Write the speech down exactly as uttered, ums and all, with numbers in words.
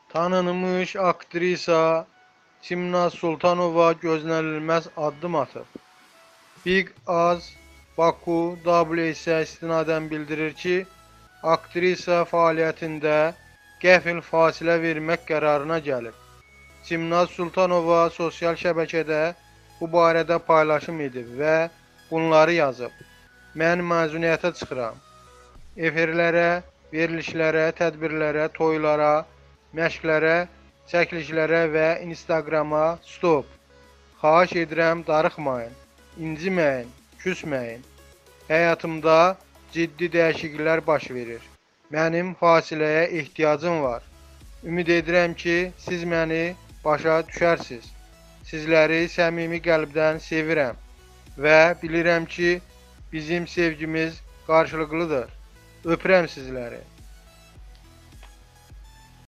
Tanınmış aktrisa Simnaz Sultanova gözlənilməz addım atıb. Big Az Baku W isə istinadən bildirir ki, aktrisa fəaliyyətində qəfil fasilə vermək qərarına gəlib. Simnaz Sultanova sosial şəbəkədə bu barədə paylaşım edib və bunları yazıb. Mən məzuniyyətə çıxıram. Efirlərə, verilişlərə, tədbirlərə, toylara, məşqlərə, çəkilişlərə və Instagrama stop. Xahiş edirəm darıxmayın, inciməyin, küsməyin. Həyatımda ciddi dəyişikliklər baş verir. Mənim fasiləyə ehtiyacım var. Ümid edirəm ki, siz məni başa düşərsiniz. Sizləri səmimi qəlbdən sevirəm və bilirəm ki, bizim sevgimiz qarşılıqlıdır. Öpürəm sizləri.